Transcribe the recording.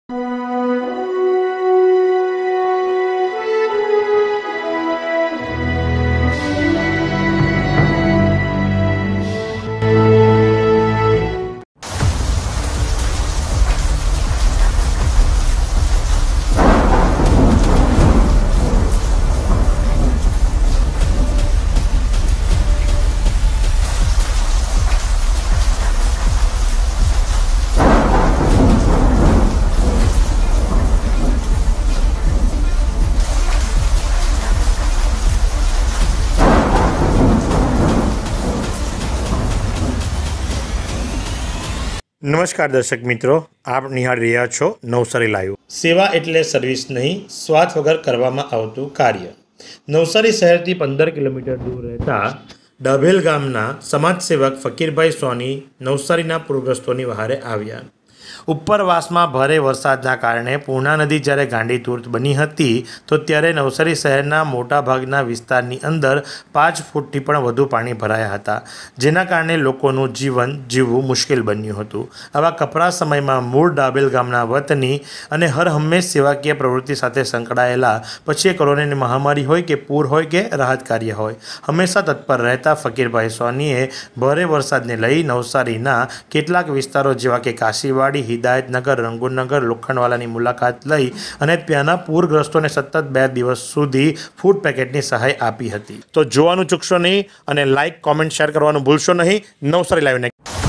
નમસ્કાર દર્શક મિત્રો, આપ નિહાળી રહ્યા છો નવસારી લાઈવ। સેવા એટલે સર્વિસ નહીં, સ્વાર્થ વગર કરવામાં આવતું કાર્ય। નવસારી શહેરથી 15 કિલોમીટર દૂર રહેતા ડાભેલ ગામના સમાજસેવક ફકીરભાઈ સોની નવસારીના પૂરગ્રસ્તોની વહારે આવ્યા। ઉપરવાસમાં ભારે વરસાદના કારણે પૂર્ણા નદી જ્યારે ગાંડીતુર બની હતી તો ત્યારે નવસારી શહેરના મોટાભાગના વિસ્તારની અંદર 5 ફૂટથી પણ વધુ પાણી ભરાયા હતા, જેના કારણે લોકોનું જીવન જીવવું મુશ્કેલ બન્યું હતું। આવા કપરા સમયમાં મૂળ ડાભેલ ગામના વતની અને હર હંમેશ સેવાકીય પ્રવૃત્તિ સાથે સંકળાયેલા, પછી એ કોરોનાની મહામારી હોય કે પૂર હોય કે રાહત કાર્ય હોય, હંમેશા તત્પર રહેતા ફકીરભાઈ સોનીએ ભારે વરસાદને લઈ નવસારીના કેટલાક વિસ્તારો જેવા કે કાશીવાડી, હિદાયતનગર, રંગુનગર, લોખંડવાલાની મુલાકાત લઈ અને ત્યાંના પૂરગ્રસ્તોને સતત 2 દિવસ સુધી ફૂડ પેકેટની સહાય આપી હતી। તો જોવાનું ચૂકશો નહીં અને લાઇક, કોમેન્ટ, શેર કરવાનું ભૂલશો નહીં। નવસારી લાઈવને